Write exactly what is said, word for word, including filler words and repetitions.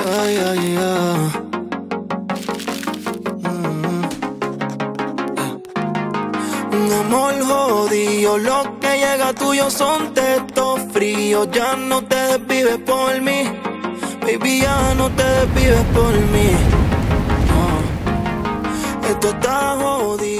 Ay, ay, ay. Mm. Un amor jodido, lo que llega tuyo son textos fríos. Ya no te desvives por mí, baby, ya no te desvives por mí. No. Esto está jodido.